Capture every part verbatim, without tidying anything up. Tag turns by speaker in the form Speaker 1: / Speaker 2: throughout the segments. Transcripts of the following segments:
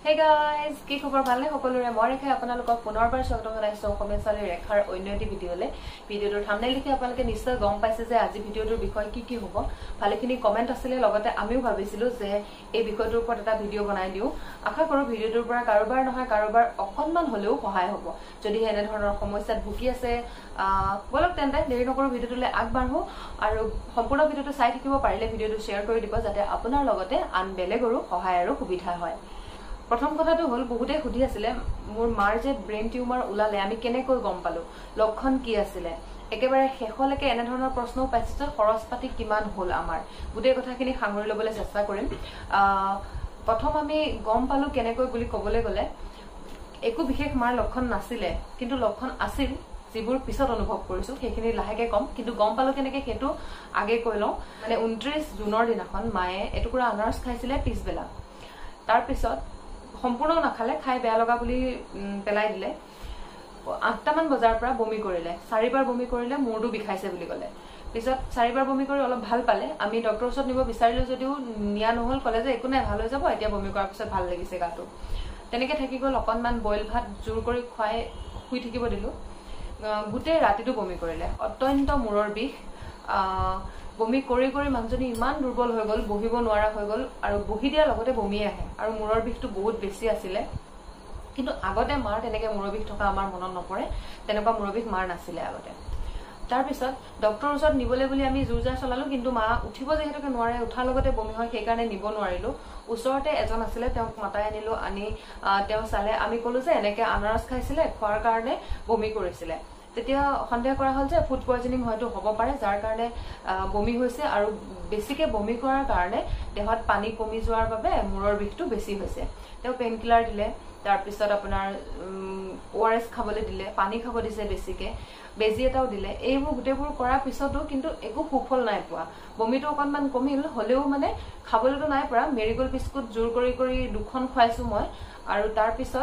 Speaker 1: Hey guys, কি খবৰ ভালনে সকলোৰে মই ৰেখা আপোনালোকক পুনৰবাৰ স্বাগত জনাইছো অসমীয়া ছোৱালী ৰেখাৰ অন্য এটি ভিডিঅলে ভিডিঅটোৰ থাম্বনেইল দেখি আপোনালোকে নিশ্চয় গম পাইছে যে আজি ভিডিঅটোৰ বিষয় কি কি হ'ব ভালেখিনি কমেন্ট আছিল লগতে আমিও ভাবিছিলো যে এই বিষয়টোৰ ওপৰত এটা ভিডিঅ বনাই দিও আশা কৰো ভিডিঅটোৰ পৰা কাৰোবাৰ নহয় কাৰোবাৰ অকনমান হলেও সহায় হ'ব যদি এনে ধৰণৰ সমস্যাত ভুগি আছে বলক তেন্তে দেৰি নকৰো ভিডিঅটোলৈ আগবাঢ়ো আৰু সম্পূৰ্ণ ভিডিঅটো চাই থাকিব পাৰিলে ভিডিঅটো শেয়াৰ কৰি দিব যাতে আপোনাৰ লগতে আন বেলেগৰো সহায় আৰু সুবিধা হয় প্ৰথম কথাটো হল বহুতে খুদি আছিল মোৰ মাৰ যে ব্ৰেইন টিউমাৰ উলালে আমি কেনেকৈ গম পালো লক্ষণ কি আছিল একেবাৰে শেষলৈকে এনে ধৰণৰ প্ৰশ্নও পাইছে যে খৰচপাতি কিমান হল আমাৰ গুটেই কথাখিনি সাঙুৰি লবলৈ চেষ্টা কৰিম প্ৰথম আমি গম পালো কেনেকৈ বুলি কবলৈ গলে একো বিশেষ মাৰ লক্ষণ নাছিল কিন্তু লক্ষণ আছিল যিবোৰ পিছত অনুভৱ কৰিছো সেইখিনি লাহেকে কম কিন্তু গম পালো কেনেকৈ হেতু আগে কৈলো মানে ঊনত্ৰিশ জুনৰ দিনাখন মায়ে এটুকুৰা আনাৰস খাইছিলে পিছবেলা তাৰ পিছত সম্পূৰ্ণ নাখালে খাই বেয়া লগা বুলি পেলাই দিলে আঠটা মান বজাৰ পৰা বমি কৰিলে চাৰিবাৰ বমি কৰিলে মূৰটো বিষাইছে বুলি কলে পিছত চাৰিবাৰ বমি কৰি অলপ ভাল পালে আমি ডক্টৰৰ ওচৰত নিব বিচাৰিলো যদিও নিয়া নহল কলে যে একো নাই ভাল হৈ যাব এতিয়া বমি কৰাৰ পিছত ভাল লাগিছে গাটো তেনেকে থাকি গল অকনমান বইল ভাত জোৰ কৰি খুৱাই শুই থাকিব দিলো গুটে ৰাতিটো বমি কৰিলে অত্যন্ত মূৰৰ বিষ বমি কৰি কৰি মানুহজনী ইমান দুৰ্বল হৈ গল বহিব নোৱাৰা হৈ গল আৰু বহি দিয়াৰ লগতে বমি আহে আৰু মূৰৰ বিষটো বহুত বেছি আছিল কিন্তু আগতে মাৰ তেনেকে মূৰৰ বিষ থকা আমাৰ মনত নপৰে তেনেকুৱা মূৰৰ বিষ মাৰ নাছিল আগতে তাৰ পিছত ডক্টৰৰ ওচৰত নিবলে বুলি আমি জুৰজাৰ চলালো কিন্তু মা উঠিব যেহেতুকে নোৱাৰে উঠাৰ লগতে বমি হয় সেই কাৰণে নিব নোৱাৰিলো ওচৰতে এজন আছিল তেওঁক মাতাই আনিলো আনি তেওঁ চালে আমি কলো যে এনেকে আনাৰস খাইছিলে খোৱাৰ কাৰণে বমি কৰিছিলে তেতিয়া সন্দেহ কৰা হল যে ফুড পয়জনিং হয়তো হ'ব পাৰে যাৰ কাৰণে বমি হৈছে আৰু বেছিকে বমি কৰাৰ কাৰণে দেহত পানী কমি যোৱাৰ বাবে মূৰৰ বিষটো বেছি হৈছে তেওঁ পেইন কিলাৰ দিলে তাৰ পিছত আপোনাৰ ওআৰএস খাবলৈ দিলে পানী খাব দিছে বেছিকে বেজি এটাও দিলে এইবোৰ গুটেবোৰ কৰাৰ পিছতো কিন্তু একো সুফল নাই পোৱা বমিটো অকনমান কমিল হলেও মানে খাবলৈতো নাই পৰা মেৰিগোল বিস্কুট জোৰ কৰি কৰি দুখন খুৱাইছো মই আৰু তাৰ পিছত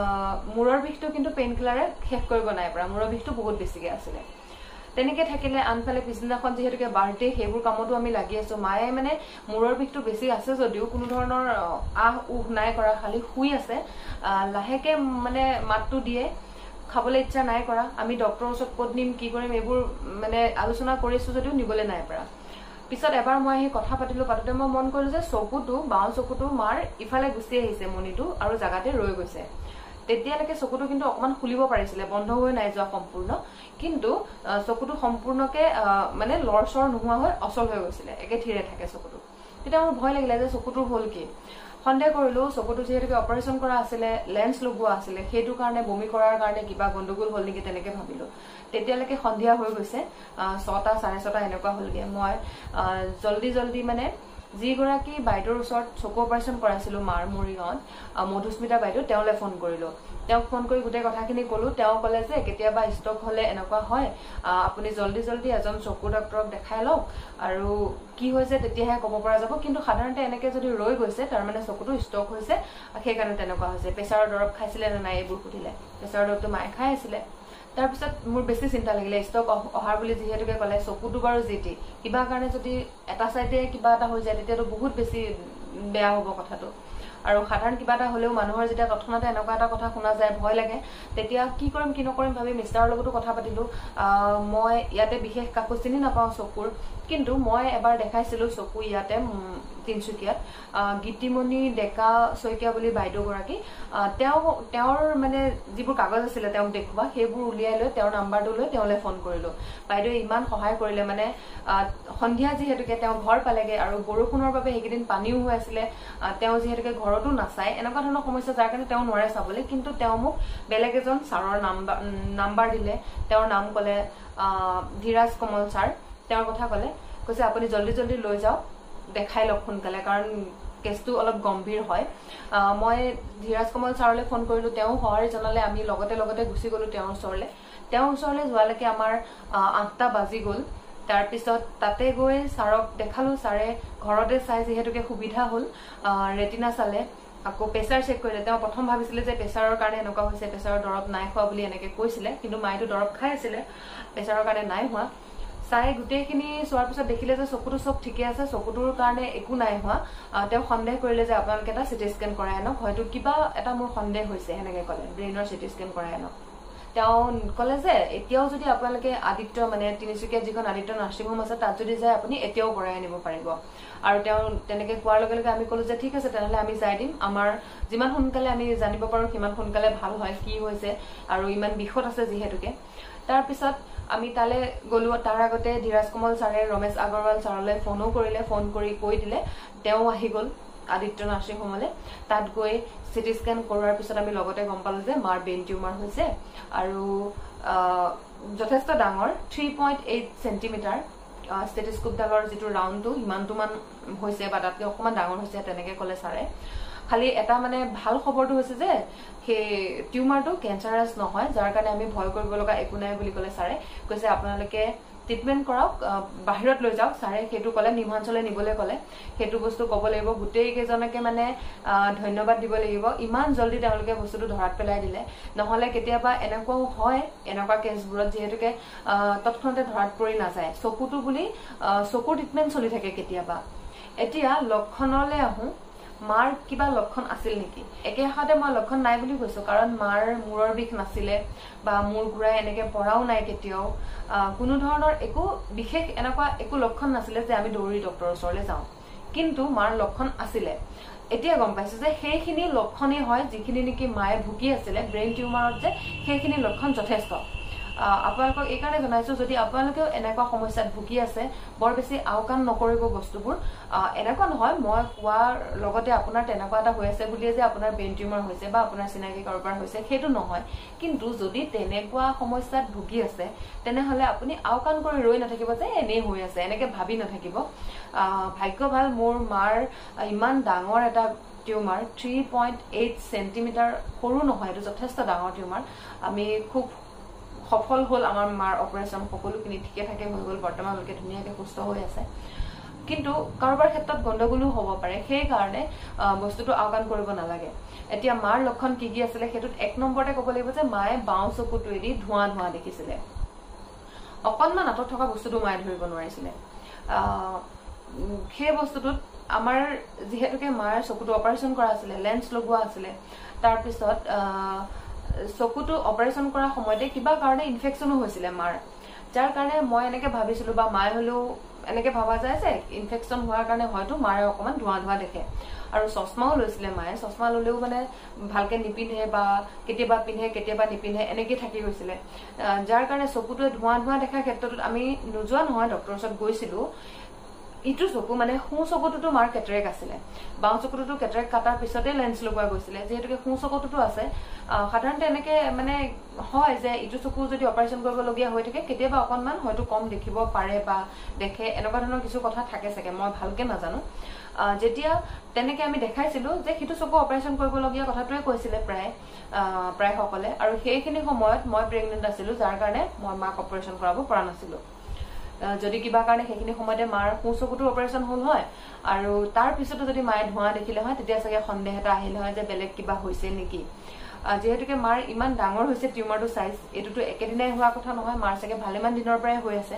Speaker 1: মূৰৰ বিষটো কিন্তু পেইন কিলাৰে শেষ কৰিব নাই পৰা মূৰৰ বিষটো বহুত বেছিকে আছিল তেনেকে থাকিলে আনফালে পিছদিনাখন যেহেতুকে বাৰ্থডে সেইবোৰ কামতো আমি লাগি আছো মায়ে মানে মূৰৰ বিষটো বেছি আছে যদিও কোনো ধৰণৰ আহ উহ নাই কৰা খালি শুই আছে লাহেকে মানে মাতটো দিয়ে খাবলৈ ইচ্ছা নাই কৰা আমি ডক্টৰৰ ওচৰত ক'ত নিম কি কৰিম এইবোৰ মানে আলোচনা কৰিছো যদিও নিবলৈ নাই পৰা পিছত এবাৰ মই এই কথা পাতিলো পাততে মই মন কৰিলো যে চকুটো বাও চকুটো মাৰ ইফালে গুচি আহিছে মনিটো আৰু জাগাতে ৰৈ গৈছে তেতিয়ালৈকে চকুটো কিন্তু অকমান খুলিব পাৰিছিলে বন্ধ হৈ নাই যোৱা সম্পূৰ্ণ কিন্তু চকুটো সম্পূৰ্ণকে মানে লৰচৰ নোহোৱা হৈ অচল হৈ গৈছিলে একে থিৰে থাকে চকুটো তেতিয়া মোৰ ভয় লাগিলে যে চকুটোৰ হল কি সন্দেহ কৰিলো চকুটো যেহেতুকে অপাৰেশ্যন কৰা আছিল লেন্স লগোৱা আছিল সেইটো কাৰণে বমি কৰাৰ কাৰণে কিবা গণ্ডগোল হল নেকি তেনেকে ভাবিলো তেতিয়ালৈকে সন্ধিয়া হৈ গৈছে ছটা চাৰে ছটা এনেকুৱা হলগে মই জলদি জলদি মানে যিগৰাকী বাইদেউৰ ওচৰত চকু অপাৰেশ্যন কৰাইছিলো মাৰ মৰিগাঁৱত মধুস্মিতা বাইদেউ তেওঁলৈ ফোন কৰিলো তেওঁক ফোন কৰি গোটেই কথাখিনি কলো তেওঁ কলে যে কেতিয়াবা ষ্টক হলে এনেকুৱা হয় আপুনি জলদি জলদি এজন চকু ডক্টৰক দেখাই লওক আৰু কি হৈছে তেতিয়াহে ক'ব পৰা যাব কিন্তু সাধাৰণতে এনেকে যদি ৰৈ গৈছে তাৰ মানে চকুটো ষ্টক হৈছে সেইকাৰণে তেনেকুৱা হৈছে প্ৰেছাৰৰ দৰৱ খাইছিলে নে নাই এইবোৰ সুধিলে প্ৰেছাৰৰ দৰৱটো মায়ে খাই আছিলে তাৰ পিছত মোৰ বেছি চিন্তা লাগিলে ষ্টক অহাৰ বুলি যেহেতুকে কলে চকুটো বাৰু যেটি কিবা কাৰণে যদি এটা সাইডে কিবা এটা হৈ যায় তেতিয়াতো বহুত বেছি বেয়া হ'ব কথাটো আৰু সাধাৰণ কিবা এটা হলেও মানুহৰ যেতিয়া তৎক্ষণাতে এনেকুৱা এটা কথা শুনা যায় ভয় লাগে তেতিয়া কি কৰিম কি নকৰিম ভাবি মিষ্টাৰৰ লগতো কথা পাতিলো মই ইয়াতে বিশেষ কাকো চিনি নাপাওঁ চকুৰ কিন্তু মই এবাৰ দেখাইছিলো চকু ইয়াতে তিনচুকীয়াত গীতিমণি ডেকা শইকীয়া বুলি বাইদেউ গৰাকী তেওঁ তেওঁৰ মানে যিবোৰ কাগজ আছিল তেওঁক দেখুৱা সেইবোৰ উলিয়াই লৈ তেওঁৰ নাম্বাৰটো লৈ তেওঁলৈ ফোন কৰিলো বাইদেউ ইমান সহায় কৰিলে মানে সন্ধিয়া যিহেতুকে তেওঁ ঘৰ পালেগে আৰু বৰষুণৰ বাবে সেইকেইদিন পানীও হৈ আছিলে তেওঁ যিহেতুকে ঘৰতো নাচায় এনেকুৱা ধৰণৰ সমস্যা যাৰ কাৰণে তেওঁ নোৱাৰে চাবলৈ কিন্তু তেওঁ মোক বেলেগ এজন ছাৰৰ নাম্বাৰ নাম্বাৰ দিলে তেওঁৰ নাম কলে ধীৰাজ কমল ছাৰ তেওঁৰ কথা কলে কৈছে আপুনি জলদি জলদি লৈ যাওক দেখাই লওক সোনকালে কাৰণ কেছটো অলপ গম্ভীৰ হয় মই ধীৰাজ কমল ছাৰলৈ ফোন কৰিলো তেওঁ সহাৰি জনালে আমি লগতে লগতে গুচি গলো তেওঁৰ ওচৰলৈ তেওঁৰ ওচৰলৈ যোৱালৈকে আমাৰ আঠটা বাজি গল তাৰ পিছত তাতে গৈ ছাৰক দেখালো ছাৰে ঘৰতে চাই যেহেতুকে সুবিধা হল ৰেটিনা চালে আকৌ প্ৰেছাৰ চেক কৰিলে তেওঁ প্ৰথম ভাবিছিলে যে প্ৰেছাৰৰ কাৰণে এনেকুৱা হৈছে প্ৰেছাৰৰ দৰৱ নাই খোৱা বুলি এনেকে কৈছিলে কিন্তু মাইটো দৰৱ খাই আছিলে প্ৰেছাৰৰ কাৰণে নাই হোৱা ছাৰে গোটেইখিনি চোৱাৰ পিছত দেখিলে যে চকুটো চব ঠিকে আছে, চকুটোৰ কাৰণে একো নাই হোৱা। তেওঁ সন্দেহ কৰিলে যে আপোনালোকে এটা চিটি স্কেন কৰাই আনক, হয়তো কিবা এটা মোৰ সন্দেহ হৈছে সেনেকে ক'লে, ব্ৰেইনৰ চিটি স্কেন কৰাই আনক। তেওঁ ক'লে যে এতিয়াও যদি আপোনালোকে আদিত্য মানে তিনিচুকীয়াত যিখন আদিত্য নাৰ্ছিং হোম আছে তাত যদি যায় আপুনি এতিয়াও কৰাই আনিব পাৰিব। আৰু তেওঁ তেনেকে কোৱাৰ লগে লগে আমি ক'লো যে ঠিক আছে তেনেহ'লে আমি যাই দিম, আমাৰ যিমান সোনকালে আমি জানিব পাৰোঁ সিমান সোনকালে ভাল হয় কি হৈছে, আৰু ইমান বিষত আছে যিহেতুকে। তাৰপিছত আমি তালৈ গ'লো। তাৰ আগতে ধীৰাজ কোমল ছাৰে ৰমেশ আগৰৱাল ছাৰলৈ ফোনো কৰিলে, ফোন কৰি কৈ দিলে, তেওঁ আহি গ'ল আদিত্য নাৰ্ছিং হোমলৈ। তাত গৈ চিটি স্কেন কৰোৱাৰ পিছত আমি লগতে গম পালো যে মাৰ ব্ৰেইন টিউমাৰ হৈছে, আৰু যথেষ্ট ডাঙৰ, থ্ৰী পইণ্ট এইট চেণ্টিমিটাৰ ষ্টেথিস্কোপডালৰ যিটো ৰাউণ্ডটো সিমানটোমান হৈছে বা তাতকৈ অকণমান ডাঙৰ হৈছে তেনেকে ক'লে ছাৰে। খালি এটা মানে ভাল খবৰটো হৈছে যে সেই টিউমাৰটো কেঞ্চাৰাছ নহয়, যাৰ কাৰণে আমি ভয় কৰিব লগা একো নাই বুলি ক'লে ছাৰে। কৈছে আপোনালোকে ট্ৰিটমেণ্ট কৰক, বাহিৰত লৈ যাওক। ছাৰে সেইটো ক'লে, নিমাঞ্চলে নিবলৈ ক'লে। সেইটো বস্তু ক'ব লাগিব, গোটেই কেইজনকে মানে ধন্যবাদ দিব লাগিব, ইমান জল্দি তেওঁলোকে বস্তুটো ধৰাত পেলাই দিলে। নহ'লে কেতিয়াবা এনেকুৱাও হয় এনেকুৱা কেছবোৰত যিহেতুকে তৎক্ষণতে ধৰাত পৰি নাযায়, চকুটো বুলি চকুৰ ট্ৰিটমেণ্ট চলি থাকে কেতিয়াবা। এতিয়া লক্ষণলৈ আহোঁ, মাৰ কিবা লক্ষণ আছিল নেকি? একেহাতে মই লক্ষণ নাই বুলি কৈছো, কাৰণ মাৰ মূৰৰ বিষ নাছিলে বা মূৰ ঘূৰাই এনেকে পৰাও নাই কেতিয়াও, কোনো ধৰণৰ একো বিশেষ এনেকুৱা একো লক্ষণ নাছিলে যে আমি দৌৰি ডক্টৰৰ ওচৰলৈ যাওঁ। কিন্তু মাৰ লক্ষণ আছিলে। এতিয়া গম পাইছো যে সেইখিনি লক্ষণেই হয় যিখিনি নেকি মায়ে ভুগি আছিলে ব্ৰেইন টিউমাৰত, যে সেইখিনি লক্ষণ যথেষ্ট। আপোনালোকক এইকাৰণে জনাইছো, যদি আপোনালোকেও এনেকুৱা সমস্যাত ভুগি আছে বৰ বেছি আওকাণ নকৰিব বস্তুবোৰ। এনেকুৱা নহয় মই কোৱাৰ লগতে আপোনাৰ তেনেকুৱা এটা হৈ আছে বুলিয়ে যে আপোনাৰ ব্ৰেইন টিউমাৰ হৈছে বা আপোনাৰ চিনাকি কাৰোবাৰ হৈছে সেইটো নহয়। কিন্তু যদি তেনেকুৱা সমস্যাত ভুগি আছে তেনেহ'লে আপুনি আওকাণ কৰি ৰৈ নাথাকিব যে এনেই হৈ আছে, এনেকে ভাবি নাথাকিব। ভাগ্য ভাল মোৰ মাৰ ইমান ডাঙৰ এটা tumour, three point eight centimetre, সৰু নহয়, এইটো যথেষ্ট ডাঙৰ টিউমাৰ। আমি খুব সফল হ'ল আমাৰ মাৰ অপাৰেশ্যন, সকলোখিনি ঠিকে থাকে হৈ গ'ল, বৰ্তমানলৈকে ধুনীয়াকৈ সুস্থ হৈ আছে। কিন্তু কাৰোবাৰ ক্ষেত্ৰত গণ্ডগোলো হ'ব পাৰে, সেইকাৰণে বস্তুটো আওকাণ কৰিব নালাগে। এতিয়া মাৰ লক্ষণ কি কি আছিলে সেইটোত এক নম্বৰতে ক'ব লাগিব যে মায়ে বাওঁ চকুটোৱেদি ধোঁৱা ধোঁৱা দেখিছিলে। অকণমান আঁতৰত থকা বস্তুটো মায়ে ধৰিব নোৱাৰিছিলে। সেই বস্তুটোত আমাৰ যিহেতুকে মাৰ চকুটো অপাৰেশ্যন কৰা আছিলে, লেন্স লগোৱা আছিলে, তাৰপিছত চকুটো অপাৰেশ্যন কৰাৰ সময়তে কিবা কাৰণে ইনফেকশ্যনো হৈছিলে মাৰ, যাৰ কাৰণে মই এনেকে ভাবিছিলো বা মায়ে হ'লেও এনেকে ভাবা যায় যে ইনফেকশ্যন হোৱাৰ কাৰণে হয়তো মায়ে অকণমান ধোঁৱা ধোঁৱা দেখে। আৰু চশমাও লৈছিলে মায়ে, চশমা ল'লেও মানে ভালকে নিপিন্ধে বা কেতিয়াবা পিন্ধে কেতিয়াবা নিপিন্ধে এনেকে থাকি গৈছিলে, যাৰ কাৰণে চকুটোৱে ধোঁৱা ধোঁৱা দেখাৰ ক্ষেত্ৰটোত আমি নোযোৱা নহয়, ডক্টৰৰ ওচৰত গৈছিলো। ইটো চকু মানে সোঁ চকুটোতো মাৰ কেটেৰেক আছিলে, বাওঁ চকুটোতো কেটেৰেক কাটাৰ পিছতে লেন্স লগোৱা গৈছিলে, যিহেতুকে সোঁ চকুটোতো আছে। সাধাৰণতে এনেকে মানে হয় যে ইটো চকু যদি অপাৰেশ্যন কৰিবলগীয়া হৈ থাকে কেতিয়াবা অকণমান হয়তো কম দেখিব পাৰে বা দেখে, এনেকুৱা ধৰণৰ কিছু কথা থাকে চাগে, মই ভালকে নাজানো। যেতিয়া তেনেকে আমি দেখাইছিলো যে সিটো চকু অপাৰেশ্যন কৰিবলগীয়া কথাটোৱে কৈছিলে প্ৰায় প্ৰায় সকলে, আৰু সেইখিনি সময়ত মই প্ৰেগনেণ্ট আছিলো, যাৰ কাৰণে মই মাক অপাৰেশ্যন কৰাব পৰা নাছিলো। যদি কিবা কাৰণে সেইখিনি সময়তে মাৰ সোঁ চকুটো অপাৰেশ্যন হ'ল হয় আৰু তাৰ পিছতো যদি মায়ে ধোঁৱা দেখিলে হয় তেতিয়া চাগে সন্দেহ এটা আহিলে হয় যে বেলেগ কিবা হৈছে নেকি। যিহেতুকে মাৰ ইমান ডাঙৰ হৈছে টিউমাৰটো চাইজ, এইটোতো একেদিনাই হোৱা কথা নহয়, মাৰ চাগে ভালেমান দিনৰ পৰাই হৈ আছে।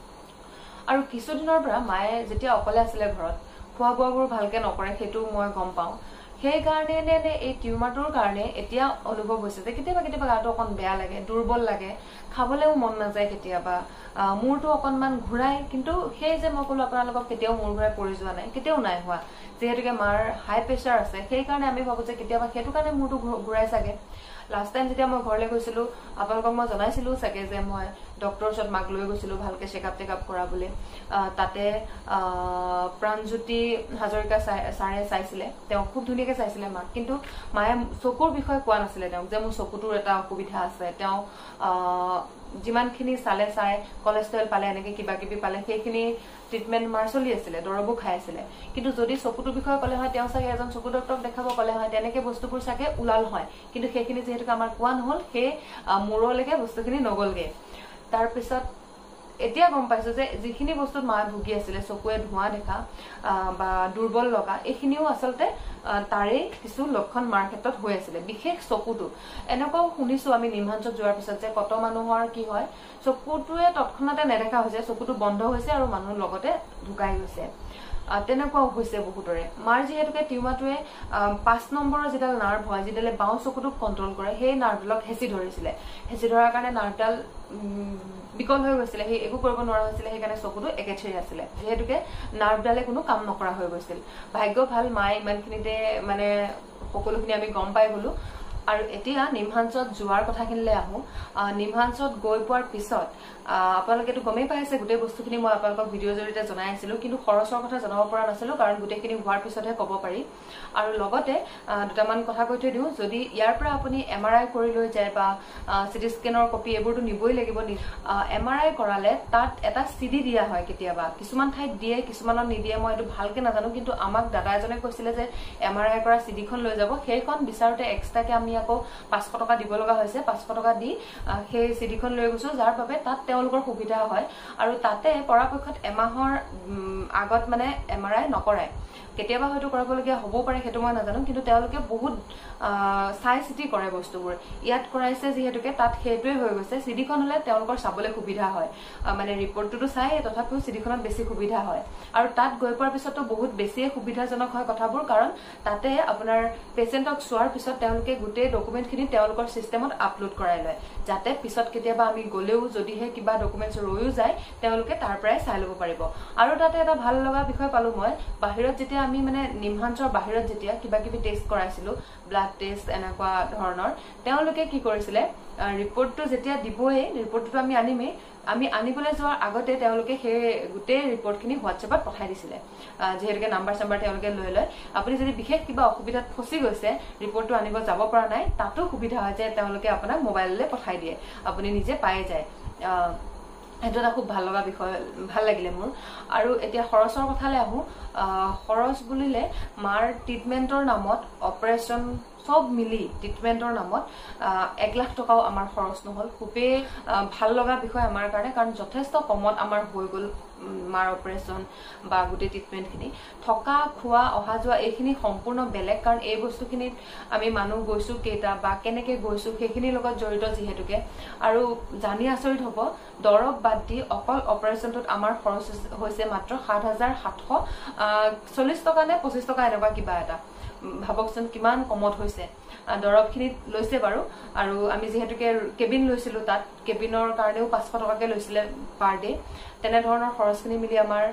Speaker 1: আৰু কিছুদিনৰ পৰা মায়ে যেতিয়া অকলে আছিলে ঘৰত, খোৱা বোৱাবোৰ ভালকে নকৰে সেইটো মই গম পাওঁ। সেইকাৰণে নে নে এই টিউমাৰটোৰ কাৰণে এতিয়া অনুভৱ হৈছে যে কেতিয়াবা কেতিয়াবা গাটো অকণ বেয়া লাগে, দুৰ্বল লাগে, খাবলৈও মন নাযায়, কেতিয়াবা মূৰটো অকণমান ঘূৰাই। কিন্তু সেই যে মই ক'লো আপোনালোকক কেতিয়াও মূৰ ঘূৰাই পৰি যোৱা নাই, কেতিয়াও নাই হোৱা। যিহেতুকে মাৰ হাই প্ৰেছাৰ আছে সেইকাৰণে আমি ভাবো যে কেতিয়াবা সেইটো কাৰণে মূৰটো ঘূৰাই চাগে। লাষ্ট টাইম যেতিয়া মই ঘৰলৈ গৈছিলো আপোনালোকক মই জনাইছিলো চাগে যে মই ডক্টৰৰ ওচৰত মাক লৈ গৈছিলো ভালকে চেকআপ টেকআপ কৰাবলৈ। তাতে প্ৰাণজ্যোতি হাজৰিকা ছাৰে চাইছিলে, তেওঁ খুব ধুনীয়াকে চাইছিলে মাক, কিন্তু মায়ে চকুৰ বিষয়ে কোৱা নাছিলে তেওঁক যে মোৰ চকুটোৰ এটা অসুবিধা আছে। তেওঁ যিমানখিনি চালে চাই কলেষ্ট্ৰল পালে, এনেকে কিবা কিবি পালে, সেইখিনি ট্ৰিটমেণ্ট মাৰ চলি আছিলে, দৰৱো খাই আছিলে। কিন্তু যদি চকুটোৰ বিষয়ে ক'লে হয় তেওঁ চাগে এজন চকু ডক্টৰক দেখাব ক'লে হয়, তেনেকে বস্তুবোৰ চাগে ওলাল হয়। কিন্তু সেইখিনি যিহেতুকে আমাৰ কোৱা নহ'ল, সেই মূৰলৈকে বস্তুখিনি নগ'লগে। তাৰপিছত এতিয়া গম পাইছো যে যিখিনি বস্তুত মায়ে ভুগি আছিলে চকুৱে ধোঁৱা দেখা বা দুৰ্বল লগা এইখিনিও আচলতে তাৰে কিছু লক্ষণ মাৰ ক্ষেত্ৰত হৈ আছিলে বিশেষ চকুটো এনেকুৱাও শুনিছো আমি নিমহাঞ্চত যোৱাৰ পিছত যে কত মানুহৰ কি হয় চকুটোৱে তৎক্ষণাতে নেদেখা হৈছে চকুটো বন্ধ হৈছে আৰু মানুহৰ লগতে ঢুকাই গৈছে তেনেকুৱাও হৈছে বহুতৰে মাৰ যিহেতুকে টিউমাৰটোৱে পাঁচ নম্বৰৰ যিডাল নাৰ্ভ হয় যিডালে বাওঁ চকুটোক কণ্ট্ৰল কৰে সেই নাৰ্ভডালক হেঁচি ধৰিছিলে হেঁচি ধৰাৰ কাৰণে নাৰ্ভডাল বিকল হৈ গৈছিলে সেই একো কৰিব নোৱাৰা হৈছিলে সেইকাৰণে চকুটো একেথেৰি আছিলে যিহেতুকে নাৰ্ভডালে কোনো কাম নকৰা হৈ গৈছিল ভাগ্য ভাল মায়ে ইমানখিনিতে মানে সকলোখিনি আমি গম পাই গলো আৰু এতিয়া নিমহাঞ্চত যোৱাৰ কথাখিনিলৈ আহো নিমহাঞ্চত গৈ পোৱাৰ পিছত আপোনালোকেতো গমেই পাইছে গোটেই বস্তুখিনি মই আপোনালোকক ভিডিঅ'ৰ জৰিয়তে জনাই আছিলো কিন্তু খৰচৰ কথা জনাব পৰা নাছিলো কাৰণ গোটেইখিনি হোৱাৰ পিছতহে ক'ব পাৰি আৰু লগতে দুটামান কথা কৈ থৈ দিওঁ যদি ইয়াৰ পৰা আপুনি এম আৰ আই কৰি লৈ যায় বা চিটি স্কেনৰ কপি এইবোৰতো নিবই লাগিব এম আৰ আই কৰালে তাত এটা চিডি দিয়া হয় কেতিয়াবা কিছুমান ঠাইত দিয়ে কিছুমানত নিদিয়ে মই এইটো ভালকে নাজানো কিন্তু আমাক দাদা এজনে কৈছিলে যে এম আৰ আই কৰা চিডিখন লৈ যাব সেইখন বিচাৰোতে এক্সট্ৰাকে আমি আকৌ পাঁচশ টকা দিব লগা হৈছে পাঁচশ টকা দি সেই চিডিখন লৈ গৈছো যাৰ বাবে তাত তেওঁলোকৰ সুবিধা হয় আৰু তাতে পৰাপক্ষত এমাহৰ আগত মানে এম আৰ আই নকৰাই কেতিয়াবা হয়তো কৰাবলগীয়া হ'ব পাৰে সেইটো মই নাজানো কিন্তু তেওঁলোকে বহুত চাই চিটি কৰে বস্তুবোৰ ইয়াত কৰাইছে যিহেতুকে তাত সেইটোৱে হৈ গৈছে চিডিখন হলে তেওঁলোকৰ চাবলৈ সুবিধা হয় মানে ৰিপৰ্টটোতো চাই তথাপিও চিডিখনত বেছি সুবিধা হয় আৰু তাত গৈ পোৱাৰ পিছতো বহুত বেছিয়ে সুবিধাজনক হয় কথাবোৰ কাৰণ তাতে আপোনাৰ পেচেণ্টক চোৱাৰ পিছত তেওঁলোকে গোটেই ডকুমেণ্টখিনি তেওঁলোকৰ চিষ্টেমত আপলোড কৰাই লয় যাতে পিছত কেতিয়াবা আমি গ'লেও যদিহে কিবা ডকুমেণ্টছ ৰৈও যায় তেওঁলোকে তাৰ পৰাই চাই ল'ব পাৰিব আৰু তাতে এটা ভাল লগা বিষয় পালো মই বাহিৰত যেতিয়া আমি মানে নিমহাঞ্চৰ বাহিৰত যেতিয়া কিবা কিবি টেষ্ট কৰাইছিলো ব্লাড টেষ্ট এনেকুৱা ধৰণৰ তেওঁলোকে কি কৰিছিলে ৰিপৰ্টটো যেতিয়া দিবই ৰিপৰ্টটো আমি আনিমেই আমি আনিবলৈ যোৱাৰ আগতে তেওঁলোকে সেই গোটেই ৰিপৰ্টখিনি হোৱাটছএপত পঠাই দিছিলে যিহেতুকে নাম্বাৰ চাম্বাৰ তেওঁলোকে লৈ লয় আপুনি যদি বিশেষ কিবা অসুবিধাত ফচি গৈছে ৰিপৰ্টটো আনিব যাব পৰা নাই তাতো সুবিধা হয় যে তেওঁলোকে আপোনাক মোবাইললৈ পঠাই দিয়ে আপুনি নিজে পাই যায় সেইটো এটা খুব ভাল লগা বিষয় ভাল লাগিলে মোৰ আৰু এতিয়া খৰচৰ কথালৈ আহো খৰচ বুলিলে মাৰ ট্ৰিটমেণ্টৰ নামত অপাৰেশ্যন সব মিলি ট্ৰিটমেণ্টৰ নামত এক লাখ টকাও আমাৰ খৰচ নহল খুবেই ভাল লগা বিষয় আমাৰ কাৰণে কাৰণ যথেষ্ট কমত আমাৰ হৈ গ'ল মাৰ অপাৰেশ্যন বা গোটেই ট্ৰিটমেণ্টখিনি থকা খোৱা অহা যোৱা এইখিনি সম্পূৰ্ণ বেলেগ কাৰণ এই বস্তুখিনিত আমি মানুহ গৈছো কেইটা বা কেনেকৈ গৈছো সেইখিনিৰ লগত জড়িত যিহেতুকে আৰু জানি আচৰিত হ'ব দৰৱ বাদ দি অকল অপাৰেশ্যনটোত আমাৰ খৰচ হৈছে মাত্ৰ সাত হাজাৰ সাতশ চল্লিছ টকা নে পঁচিছ টকা এনেকুৱা কিবা এটা ভাবকচোন কিমান কমত হৈছে দৰৱখিনিত লৈছে বাৰু আৰু আমি যিহেতুকে কেবিন লৈছিলো তাত কেবিনৰ কাৰণেও পাঁচশ টকাকে লৈছিলে পাৰ ডে তেনেধৰণৰ খৰচখিনি মিলি আমাৰ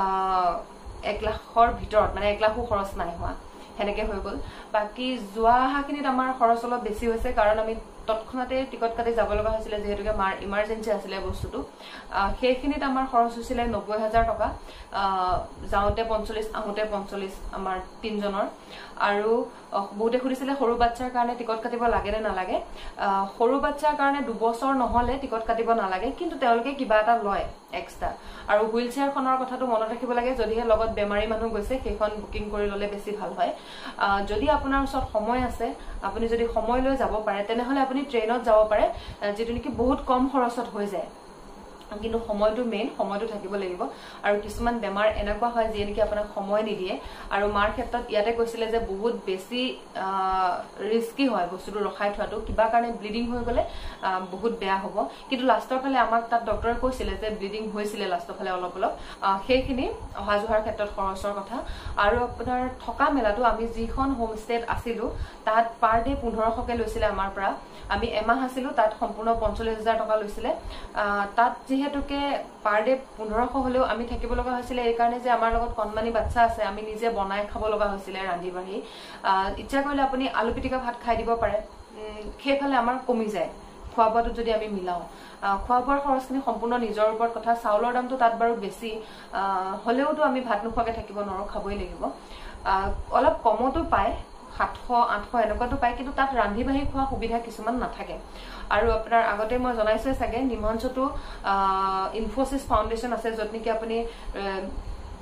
Speaker 1: এক লাখৰ ভিতৰত মানে এক লাখো খৰচ নাই হোৱা সেনেকে হৈ গ'ল বাকি যোৱা অহাখিনিত আমাৰ খৰচ অলপ বেছি হৈছে কাৰণ আমি তৎক্ষণাতে টিকট কাটি যাব লগা হৈছিলে যিহেতুকে মাৰ ইমাৰ্জেঞ্চি আছিলে বস্তুটো সেইখিনিত আমাৰ খৰচ হৈছিলে নব্বৈ হাজাৰ টকা যাওঁতে পঞ্চল্লিছ আহোঁতে পঞ্চল্লিছ আমাৰ তিনিজনৰ আৰু বহুতে সুধিছিলে সৰু বাচ্চাৰ কাৰণে টিকট কাটিব লাগে নে নালাগে সৰু বাচ্চাৰ কাৰণে দুবছৰ নহলে টিকট কাটিব নালাগে কিন্তু তেওঁলোকে কিবা এটা লয় এক্সট্ৰা আৰু হুইল চেয়াৰখনৰ কথাটো মনত ৰাখিব লাগে যদিহে লগত বেমাৰী মানুহ গৈছে সেইখন বুকিং কৰি ল'লে বেছি ভাল হয় যদি আপোনাৰ ওচৰত সময় আছে আপুনি যদি সময় লৈ যাব পাৰে তেনেহলে আপুনি ট্ৰেইনত যাব পাৰে যেটো নেকি বহুত কম খৰচত হৈ যায় কিন্তু সময়টো মেইন সময়টো থাকিব লাগিব আৰু কিছুমান বেমাৰ এনেকুৱা হয় যে নেকি আপোনাক সময় নিদিয়ে আৰু মাৰ ক্ষেত্ৰত ইয়াতে কৈছিলে যে বহুত বেছি ৰিস্কি হয় বস্তুটো ৰখাই থোৱাটো কিবা কাৰণে ব্লিডিং হৈ গলে বহুত বেয়া হ'ব কিন্তু লাষ্টৰ ফালে আমাক তাত ডক্টৰে কৈছিলে যে ব্লিডিং হৈছিলে লাষ্টৰ ফালে অলপ অলপ সেইখিনি অহা যোৱাৰ ক্ষেত্ৰত খৰচৰ কথা আৰু আপোনাৰ থকা মেলাটো আমি যিখন হোম ষ্টেত আছিলো তাত পাৰ ডে পোন্ধৰশকে লৈছিলে আমাৰ পৰা আমি এমাহ আছিলো তাত সম্পূৰ্ণ পঞ্চল্লিছ হাজাৰ টকা লৈছিলে তাত যিহেতুকে পাৰ ডে পোন্ধৰশ হলেও আমি থাকিব লগা হৈছিলে এই কাৰণে যে আমাৰ লগত কণমানি বাচ্চা আছে আমি নিজে বনাই খাব লগা হৈছিলে ৰান্ধি বাঢ়ি ইচ্ছা কৰিলে আপুনি আলু পিটিকা ভাত খাই দিব পাৰে সেইফালে আমাৰ কমি যায় খোৱা বোৱাটো যদি আমি মিলাও খোৱা বোৱাৰ খৰচখিনি সম্পূৰ্ণ নিজৰ ওপৰত কথা চাউলৰ দামটো তাত বাৰু বেছি হলেওতো আমি ভাত নোখোৱাকে থাকিব নোৱাৰো খাবই লাগিব অলপ কমতো পায় সাতশ আঠশ এনেকুৱাটো পায় কিন্তু তাত ৰান্ধি বাঢ়ি খোৱা সুবিধা কিছুমান নাথাকে আৰু আপোনাৰ আগতে মই জনাইছোৱে চাগে নিমহাঞ্চতো ইনফোচিছ ফাউণ্ডেশ্যন আছে য'ত নেকি আপুনি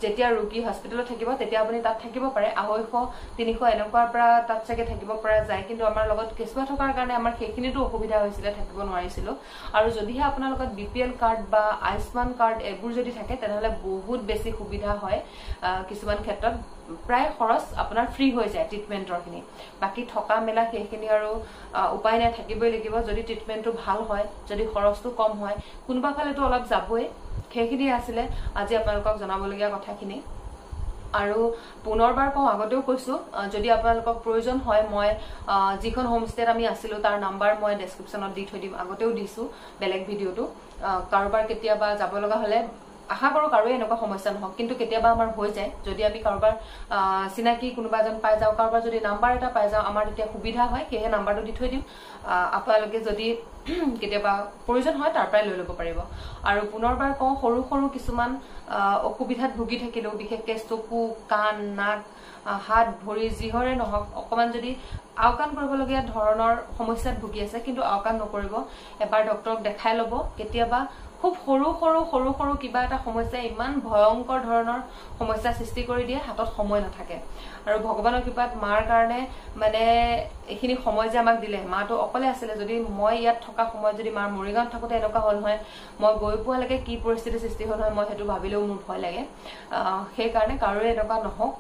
Speaker 1: যেতিয়া ৰোগী হস্পিটেলত থাকিব তেতিয়া আপুনি তাত থাকিব পাৰে আঢ়ৈশ তিনিশ এনেকুৱাৰ পৰা তাত চাগে থাকিব পৰা যায় কিন্তু আমাৰ লগত কেঁচুৱা থকাৰ কাৰণে আমাৰ সেইখিনিতো অসুবিধা হৈছিলে থাকিব নোৱাৰিছিলো আৰু যদিহে আপোনাৰ লগত বিপিএল কাৰ্ড বা আয়ুষ্মান কাৰ্ড এইবোৰ যদি থাকে তেনেহলে বহুত বেছি সুবিধা হয় কিছুমান ক্ষেত্ৰত প্ৰায় খৰচ আপোনাৰ ফ্ৰী হৈ যায় ট্ৰিটমেন্টৰ খিনি বাকি থকা মেলা সেইখিনি আৰু উপায় নাই থাকিবই লাগিব যদি ট্ৰিটমেন্টটো ভাল হয় যদি খৰচটো কম হয় কোনোবা ফালেতো অলপ যাবই সেইখিনি আছিলে আজি আপোনালোকক জনাবলগীয়া কথাখিনি আৰু পুনৰবাৰ কওঁ আগতেও কৈছো যদি আপোনালোকক প্ৰয়োজন হয় মই যিখন হোমষ্টেত আমি আছিলো তাৰ নাম্বাৰ মই ডেসক্ৰিপচনত দি থৈ দিম আগতেও দিছো বেলেগ ভিডিওটো কাৰোবাৰ কেতিয়াবা যাব লগা হলে আশা কৰো কাৰো এনেকুৱা সমস্যা নহওক কিন্তু কেতিয়াবা আমাৰ হৈ যায় যদি আমি কাৰোবাৰ চিনাকি কোনোবা এজন পাই যাও কাৰোবাৰ যদি নাম্বাৰ এটা পাই যাও আমাৰ তেতিয়া সুবিধা হয় কেহে নাম্বাৰটো দি থৈ দিম আপোনালোকে যদি কেতিয়াবা প্ৰয়োজন হয় তাৰ পৰাই লৈ ল'ব পাৰিব আৰু পুনৰবাৰ কওঁ সৰু সৰু কিছুমান অসুবিধাত ভুগি থাকিলেও বিশেষকৈ চকু কাণ নাক হাত ভৰি যিহৰে নহওক অকমান যদি আওকাণ কৰিবলগীয়া ধৰণৰ সমস্যাত ভুগি আছে কিন্তু আওকাণ নকৰিব এবাৰ ডক্টৰক দেখাই ল'ব কেতিয়াবা খুব সৰু সৰু সৰু সৰু কিবা এটা সমস্যা ইমান ভয়ংকৰ ধৰণৰ সমস্যা সৃষ্টি কৰি দিয়ে হাতত সময় নাথাকে আৰু ভগৱানৰ কৃপাত মাৰ কাৰণে মানে এখিনি সময় যে আমাক দিলে মাটো অকলে আছিলে যদি মই ইয়াত থকা সময়ত যদি মাৰ মৰিগাঁৱত থাকোতে এনেকুৱা হল হয় মই গৈ পোৱালৈকে কি পৰিস্থিতি সৃষ্টি হল হয় মই হেতু ভাবিলেও মোৰ ভয় লাগে সেই কাৰণে কাৰোৰে এনেকুৱা নহওক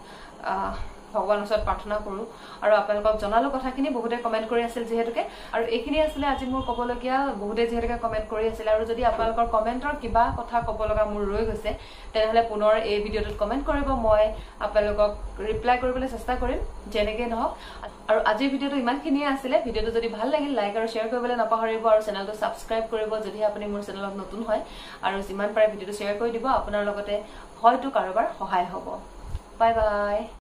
Speaker 1: ভগৱানৰ ওচৰত প্ৰাৰ্থনা কৰো আৰু আপোনালোকক জনালো কথাখিনি বহুতে কমেন্ট কৰি আছিল যেহেতুকে আৰু এইখিনি আছিল আজি মোৰ কবলগীয়া বহুতে যেহেতুকে কমেন্ট কৰি আছিল আৰু যদি আপোনালোকৰ কমেন্টৰ কিবা কথা কব লগা মোৰ ৰৈ গৈছে তেনেহলে পুনৰ এই ভিডিওটোত কমেন্ট কৰিব মই আপোনালোকক ৰিপ্লাই কৰিবলৈ চেষ্টা কৰিম যেনেকৈ নহওক আৰু আজিৰ ভিডিওটো ইমানখিনিয়ে আছিল ভিডিওটো যদি ভাল লাগিল লাইক আৰু শ্বেয়াৰ কৰিবলৈ নাপাহৰিব আৰু চেনেলটো সাবস্ক্ৰাইব কৰিব যদি আপুনি মোৰ চেনেলত নতুন হয় আৰু যিমান পাৰে ভিডিওটো শ্বেয়াৰ কৰি দিব আপোনাৰ লগতে হয়তো কাৰোবাৰ সহায় হ'ব বাই বাই